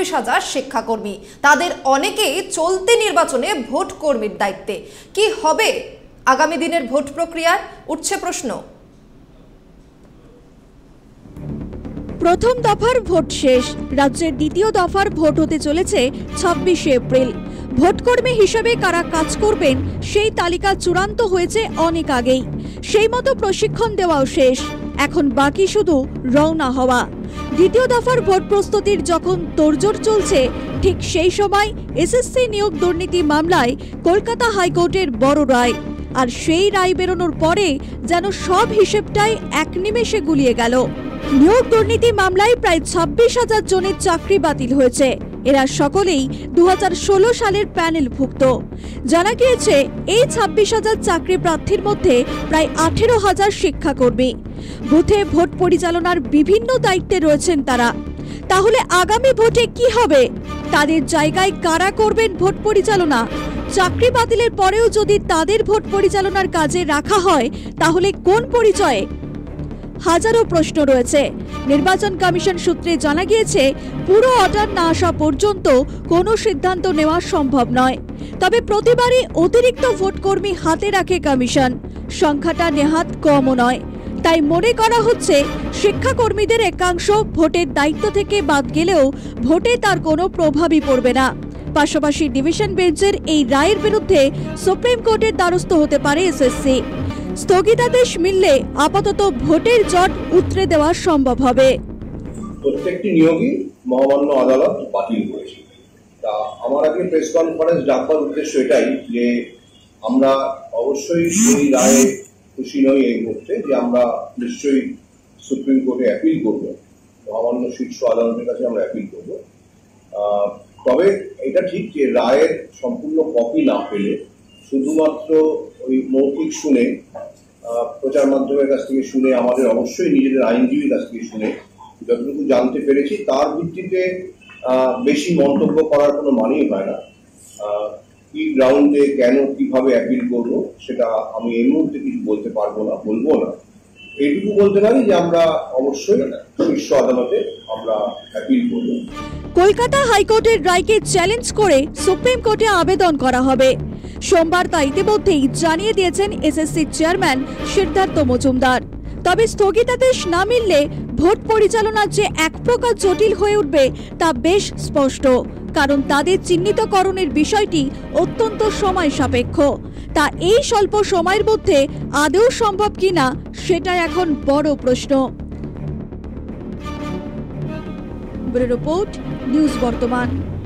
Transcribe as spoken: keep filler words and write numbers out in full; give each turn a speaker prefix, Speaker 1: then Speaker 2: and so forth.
Speaker 1: ছাব্বিশ হাজার শিক্ষাকর্মী, তাদের অনেকেই চলতি নির্বাচনে ভোট কর্মীর দায়িত্বে। কি হবে আগামী দিনের ভোট প্রক্রিয়ার, উঠছে প্রশ্ন।
Speaker 2: প্রথম দফার ভোট শেষ, রাজ্যের দ্বিতীয় দফার ভোট হতে চলেছে ছাব্বিশে এপ্রিল। ভোটকর্মী হিসেবে কারা কাজ করবেন সেই তালিকা চূড়ান্ত হয়েছে অনেক আগেই। সেই মতো প্রশিক্ষণ দেওয়াও শেষ, এখন বাকি শুধু রওনা হওয়া। দ্বিতীয় দফার ভোট প্রস্তুতির যখন তোড়জোড় চলছে, ঠিক সেই সময় এসএসসি নিয়োগ দুর্নীতি মামলায় কলকাতা হাইকোর্টের বড় রায়। আর সেই রায় বেরোনোর পরে যেন সব হিসেবটাই এক নিমেষে গুলিয়ে গেল। নিয়োগ দুর্নীতি মামলায় প্রায় ছাব্বিশ হাজার জনের চাকরি বাতিল হয়েছে। এরা সকলেই দু হাজার ষোলো সালের প্যানেলভুক্ত। জানা গিয়েছে এই ছাব্বিশ হাজার চাকরি প্রার্থীর মধ্যে প্রায় আঠেরো হাজার শিক্ষাকর্মী। বুথে ভোট পরিচালনার বিভিন্ন দায়িত্বে রয়েছেন তারা। তাহলে আগামী ভোটে কি হবে? তাদের জায়গায় কারা করবেন ভোট পরিচালনা? চাকরি বাতিলের পরেও যদি তাদের ভোট পরিচালনার কাজে রাখা হয়, তাহলে কোন পরিচয়ে? হাজারো প্রশ্ন রয়েছে। নির্বাচন কমিশন সূত্রে জানা গিয়েছে, পুরো অর্ডার না আসা পর্যন্ত কোনো সিদ্ধান্ত নেওয়া সম্ভব নয়। তবে প্রতিবারই অতিরিক্ত ভোটকর্মী হাতে রাখে কমিশন, সংখ্যাটা নেহাত কমও নয়। তাই মনে করা হচ্ছে শিক্ষাকর্মীদের একাংশ ভোটের দায়িত্ব থেকে বাদ গেলেও ভোটে তার কোনো প্রভাবই পড়বে না। পাশাপাশি ডিভিশন বেঞ্চের এই রায়ের বিরুদ্ধে সুপ্রিম কোর্টের দ্বারস্থ হতে পারে এসএসসি। স্থগিতাদেশ মিললে আপাতত ভোটের জট উতরে দেওয়া সম্ভব হবে।
Speaker 3: প্রত্যেকটি নিয়োগই মহামান্য আদালত বাতিল করেছে। তা আমার আগে প্রেস কনফারেন্স ডাকবার উদ্দেশ্য এটাই যে আমরা অবশ্যই এই রায়ে খুশি নই এই মুহূর্তে, যে আমরা নিশ্চয়ই সুপ্রিম কোর্টে অ্যাপিল করব, মহামান্য শীর্ষ আদালতের কাছে আমরা অ্যাপিল করব। তবে এটা ঠিক যে রায়ের সম্পূর্ণ কপি না পেলে শুধুমাত্র ওই মৌখিক শুনে, প্রচার মাধ্যমের কাছ থেকে শুনে, আমাদের অবশ্যই নিজেদের আইনজীবীর কাছ থেকে শুনে যতটুকু জানতে পেরেছি তার ভিত্তিতে বেশি মন্তব্য করার কোনো মানেই হয় না। কি গ্রাউন্ডে কেন কিভাবে অ্যাপিল করবো সেটা আমি এই মুহূর্তে কিছু বলতে পারবো না, বলবো না। এইটুকু বলতে পারি যে আমরা অবশ্যই শীর্ষ আদালতে আমরা অ্যাপিল করব।
Speaker 2: কলকাতা হাইকোর্টের রায়কে চ্যালেঞ্জ করে সুপ্রিম কোর্টে আবেদন করা হবে। সোমবার তা ইতিমধ্যেই জানিয়ে দিয়েছেন এসএসসি চেয়ারম্যান সিদ্ধার্থ মজুমদার। তবে স্থগিতাদেশ না মিললে ভোট পরিচালনা যে এক প্রকার জটিল হয়ে উঠবে তা বেশ স্পষ্ট, কারণ তাদের চিহ্নিতকরণের বিষয়টি অত্যন্ত সময় সাপেক্ষ। তা এই স্বল্প সময়ের মধ্যে আদৌ সম্ভব কিনা সেটা এখন বড় প্রশ্ন। ব্যুরো রিপোর্ট, নিউজ বর্তমান।